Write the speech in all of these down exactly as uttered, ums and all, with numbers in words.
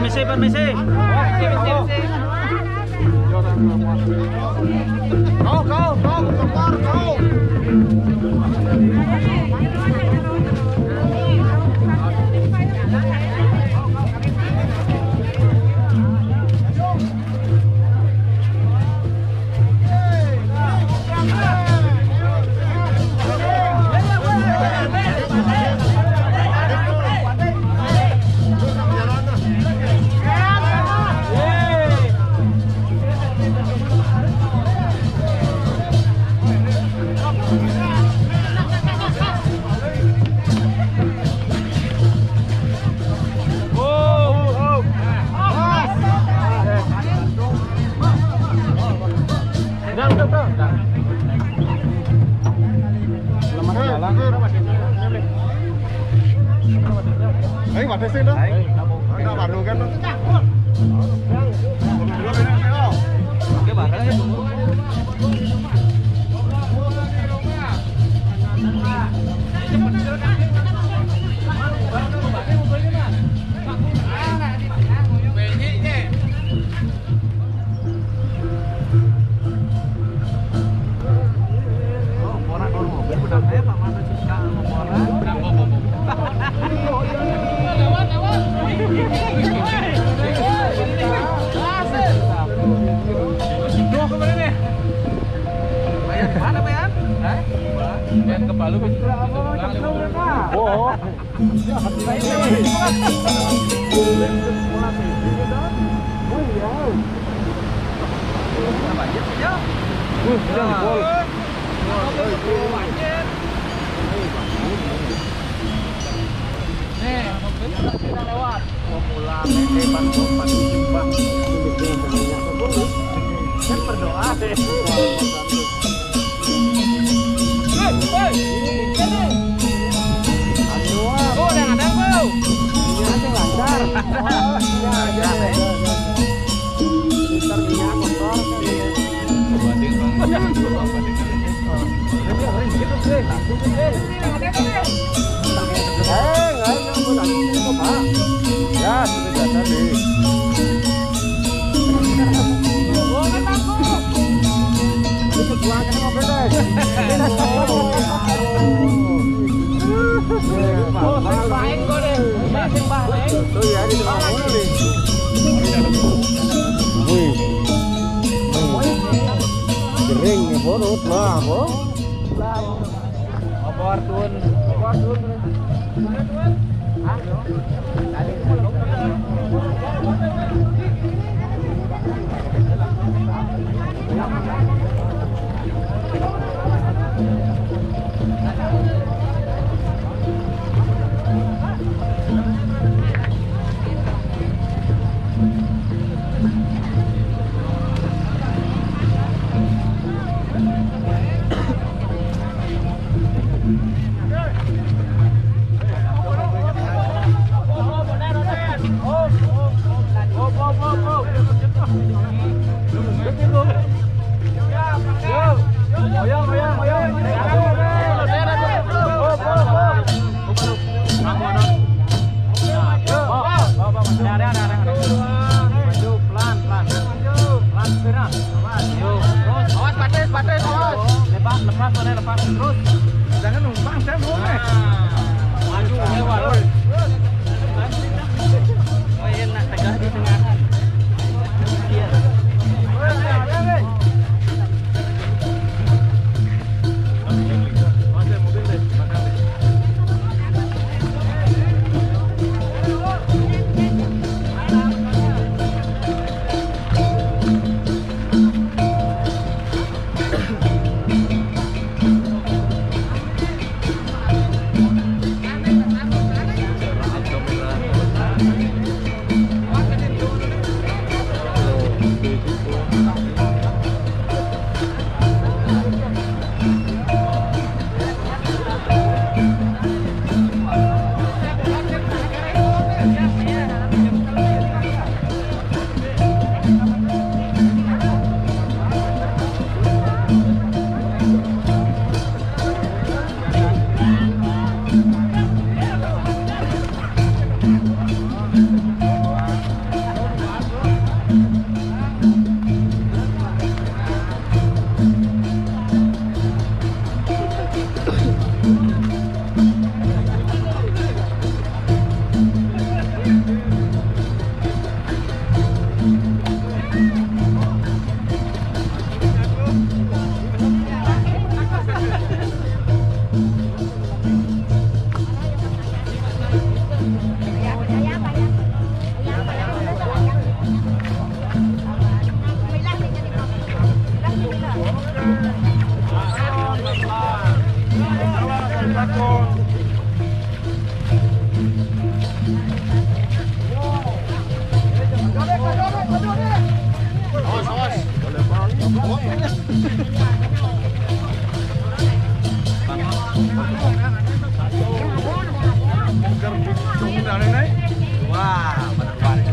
permisi, permisi. Go, go, go, keluar, go. Đấy, vào xin đó. Anh ta vào đồ game đó. Cái bản đấy. Berdoa deh. Kering borot lah, bo. Obor turun, obor turun. Hah? Lepas, lepas, lepas terus. Jangan numpang, saya belum nih. Maju, lewat. Oh enak, tegah di tengah. Iya. Wah, benar banget.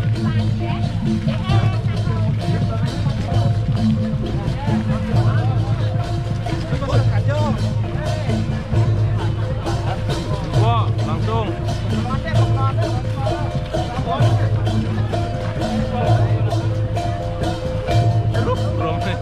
Wah, langsung. Belum nih.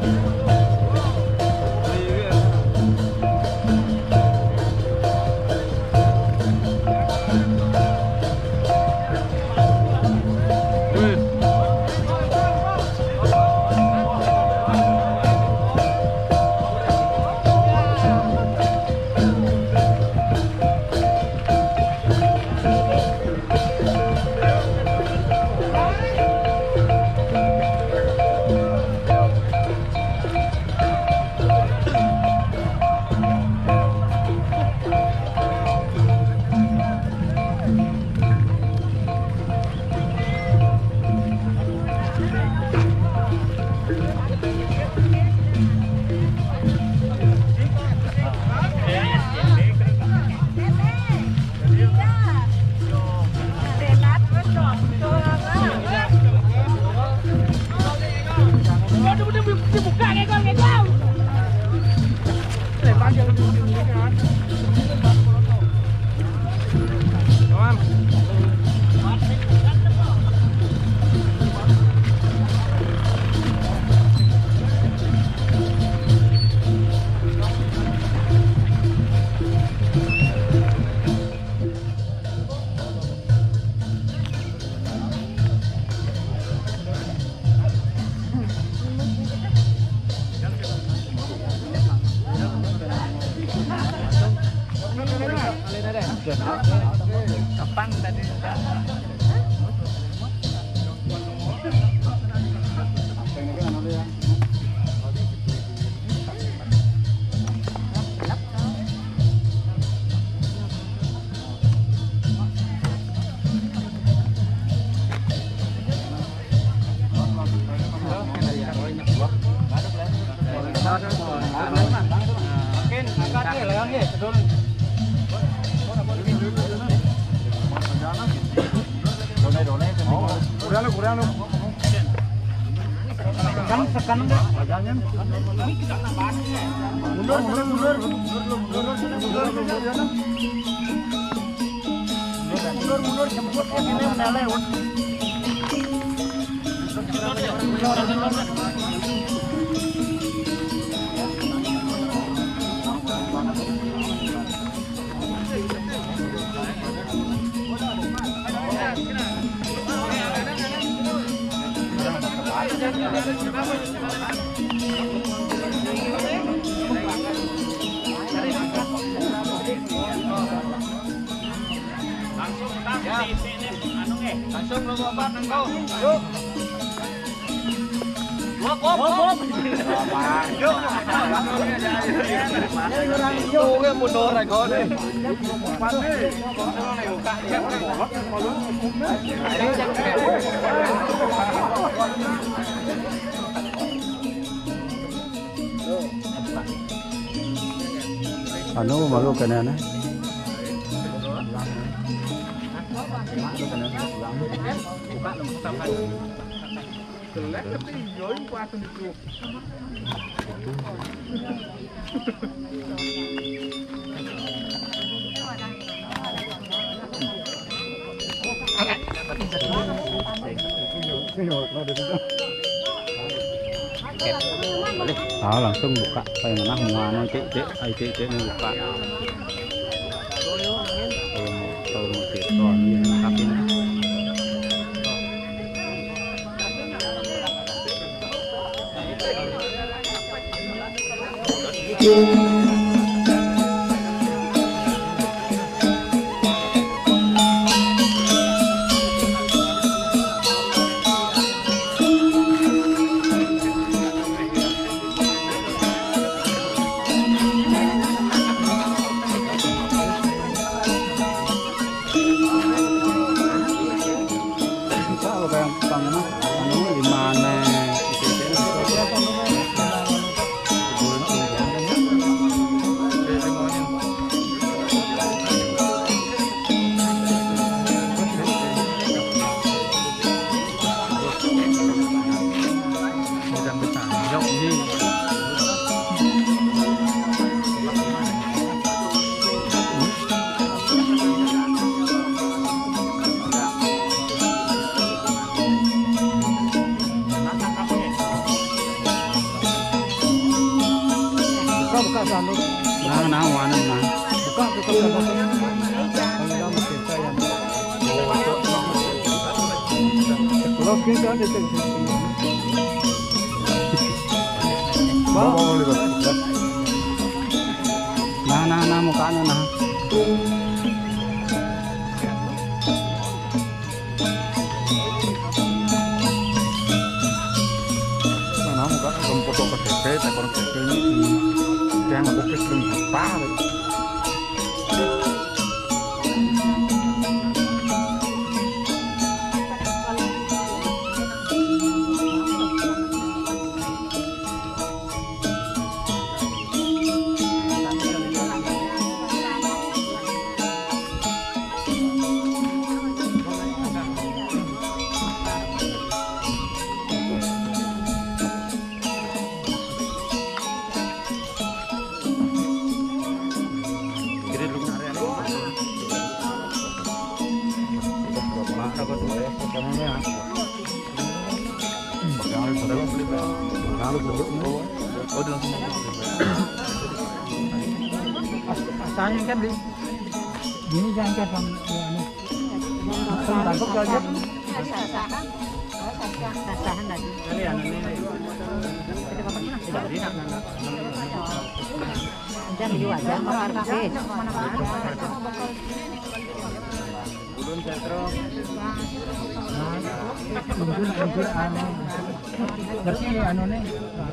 Kapan tadi? Mungkin angkat nih, leon nih, turun. Kurang lu, kurang lu. Tekan, tekan enggak? Jangan. Mundur, mundur, mundur. Mundur, mundur, mundur. Mundur, mundur, jemput ke sini udah lewat. Langsung lu obat engkau. Yuk. Wop wop wop. Yuk. Yuk ke mundur aja kau nih. Anu malu kena na. Buka lem sampai. Kelek tapi jauh qua tuh itu. Ah, langsung buka kayak mana mana cek cek ai cek cek nih buka. Kalau mau kalau mau telepon ya tapi anu. Nah, nah, mana nah. Buka buka buka. Kalau mesti saya. Kalau kita ada sini. Bawa lihat. Nah, nah, nah, mukanya nah. Nah, mukanya kamu foto ke T V, tekor T V ini. Jangan aku kesel parah. Asalnya kan di ini jangan kan sama ini. Tangkap aja. Sasahan lagi. Ini anu ini. Jangan dijual aja, mau kafe. Ulun sentro. Ulun ulun anu. Tapi anu nih.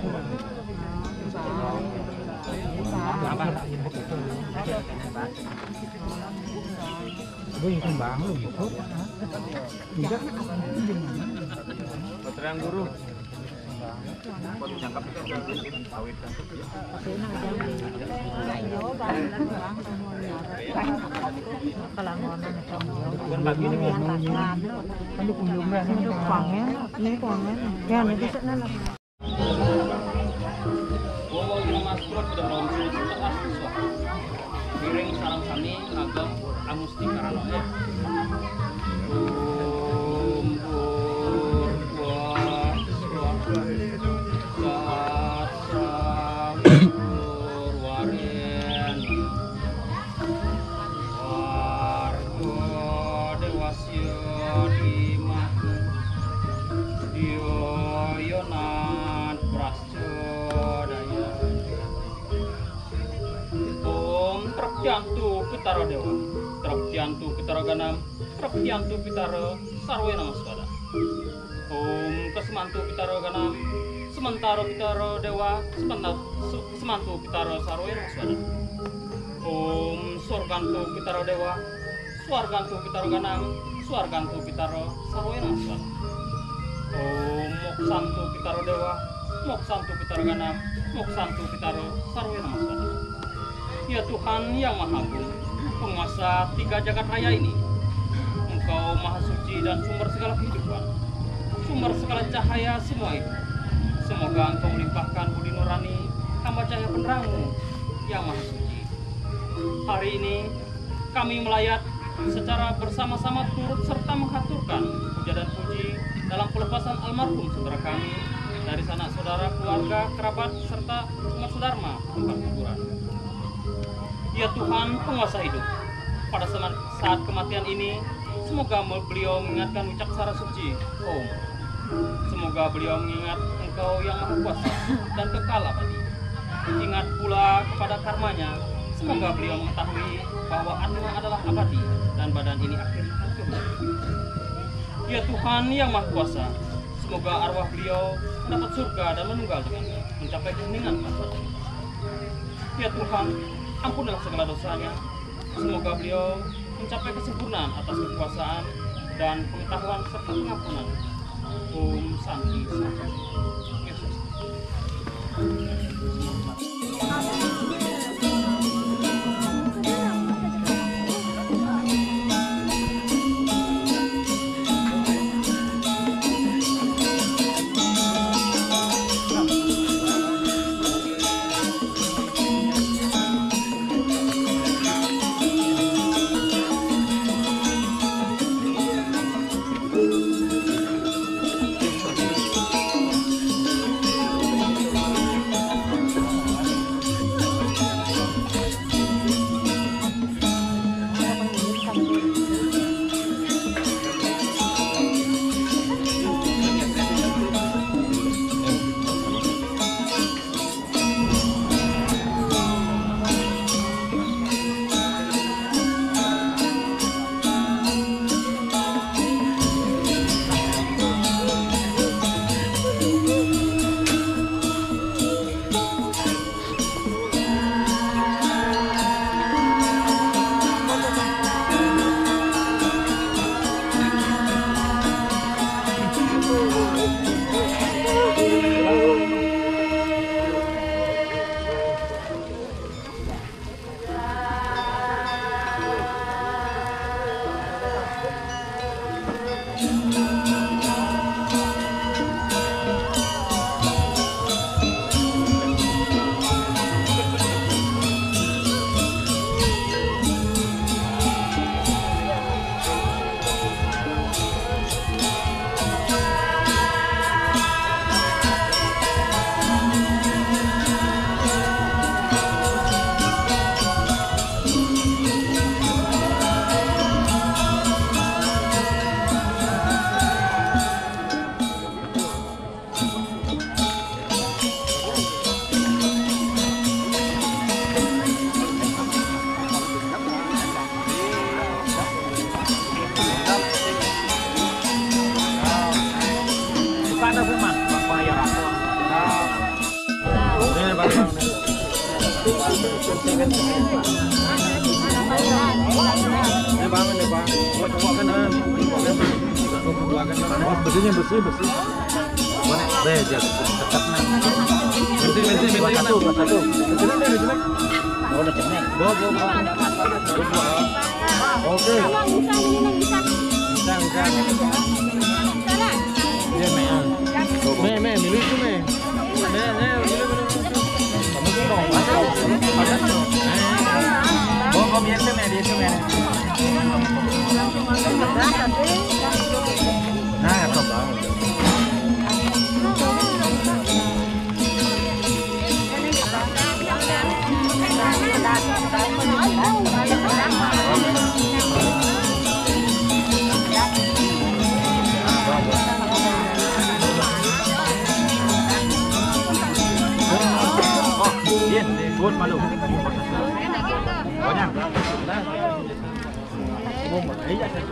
Gue yang kembang lu gitu. Tidak. Putrang guru. Cangkap sawit. Bukan lagi nih ngomong. Kan kunjungnya ini kuangnya, ini kuangnya. Ya, ini bisa nana. Piring sarang sami ngagem amusti karano ya. Om purwa sat purwaren warga dewasya dimah dioyonan prascodaya. Jantu Pitara Dewa, Trap Jantu Pitara Ganam, Trap Jantu Pitara Sarwe Namaswada. Om Kesemantu Pitara Ganam, Sementara Pitara Dewa, Sementara Semantu Pitara Sarwe Namaswada. Om Sorgantu Pitara Dewa, Swargantu Pitara Ganam, Swargantu Pitara Sarwe Namaswada. Om Moksantu Pitara Dewa, Moksantu Pitara Ganam, Moksantu Pitara Sarwe Namaswada. Ya Tuhan yang Maha Agung, penguasa tiga jagat raya ini, Engkau Maha Suci dan sumber segala kehidupan, sumber segala cahaya semua itu. Semoga Engkau melimpahkan budi nurani hamba cahaya penerang-Mu yang Maha Suci. Hari ini kami melayat secara bersama-sama turut serta menghaturkan puja dan puji dalam pelepasan almarhum saudara kami dari sanak saudara, keluarga, kerabat, serta umat Sudharma tempat kuburan. Ya Tuhan penguasa hidup, pada saat kematian ini, semoga beliau mengingatkan wicaksara suci, Om. Semoga beliau mengingat Engkau yang Maha Kuasa dan kekal abadi. Ingat pula kepada karmanya, semoga beliau mengetahui bahwa atma adalah abadi dan badan ini akhirnya hancur. Ya Tuhan yang Maha Kuasa, semoga arwah beliau mendapat surga dan menunggal dengannya, mencapai keheningan kasih. Ya Tuhan, ampunlah segala dosanya. Semoga beliau mencapai kesempurnaan atas kekuasaan dan pengetahuan serta pengampunan. Om Santi Santi. Yesus. firman bayar aku. Ini bang. Ini bang, ini bang. Buat coba kan, buat kan. Bersihnya bersih bersih. Mana? Deh, jadi tetap nih. Bersih bersih bersih. Satu, satu. Bersih nih, bersih. Oh, udah cemek. Bawa, bawa. Oke. Bisa, bisa. Dia me. Me, me, milih tu me. Me, me, milih milih. Kamu sih dong. Ada. Bawa kau biasa me, biasa me. Nah, apa bang? Buat malu. Banyak. Iya satu.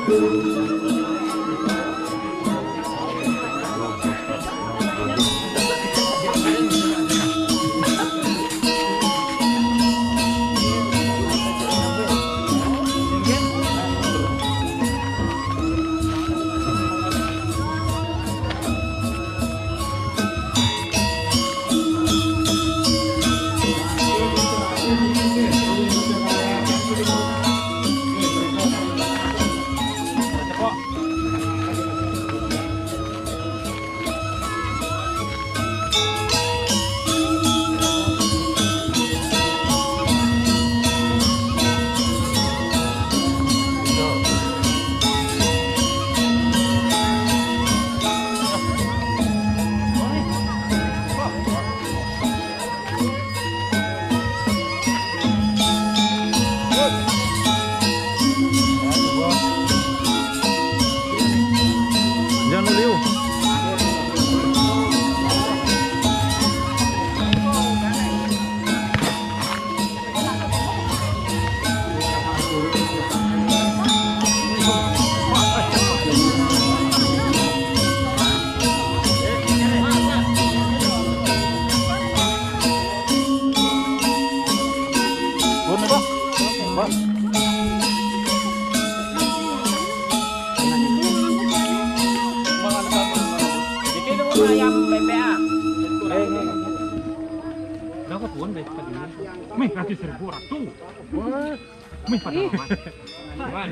Mih kasih seribu ratu. Mih pada aman.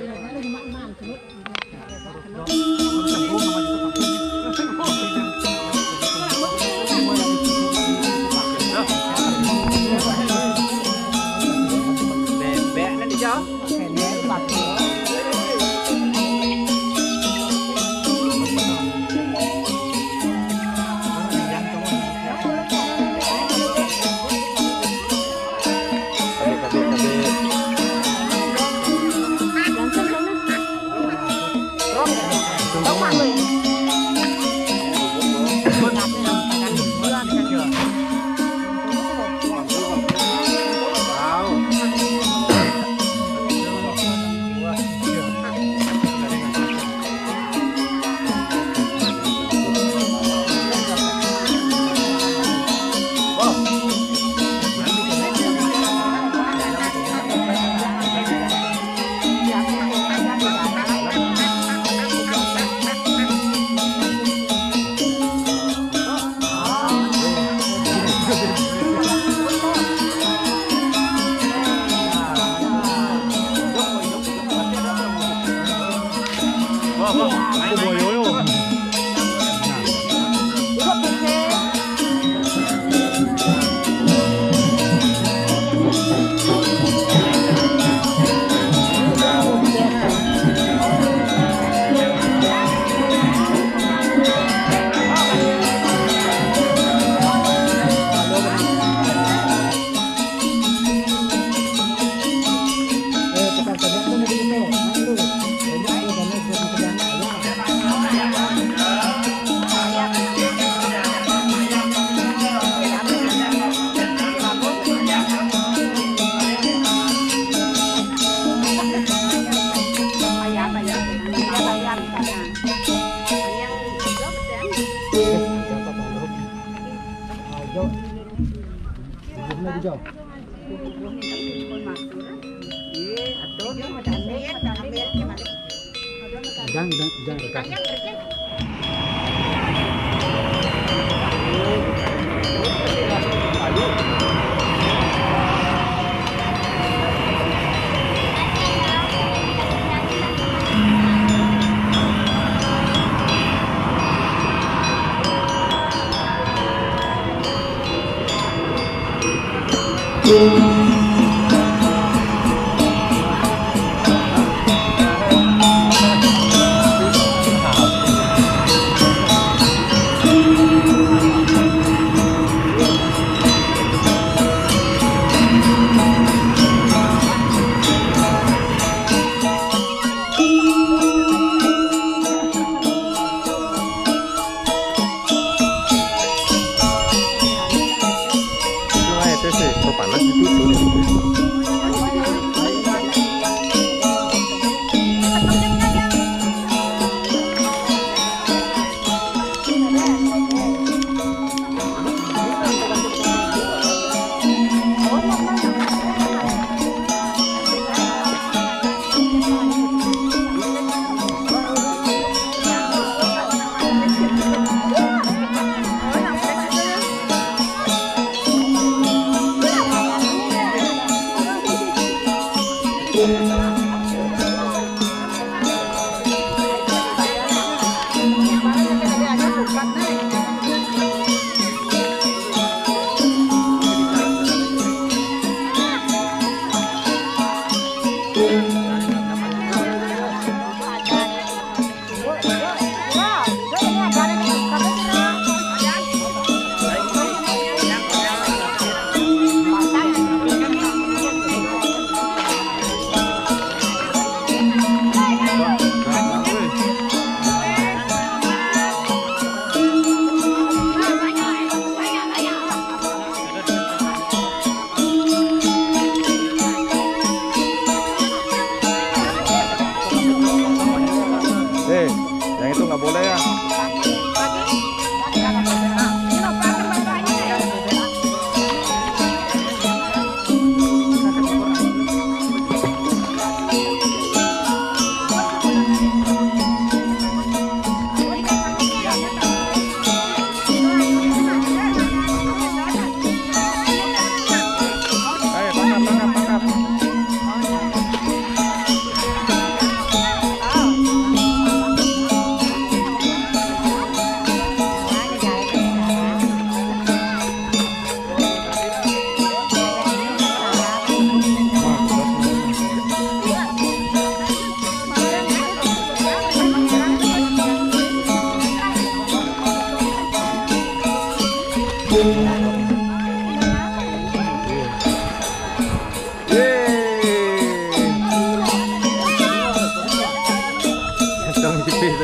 Bebek nanti jauh. Jangan, jangan, jangan. Panas itu nggak boleh ya. Ayo tangkap, tangkap, tangkap. Yeay. Tong ipin.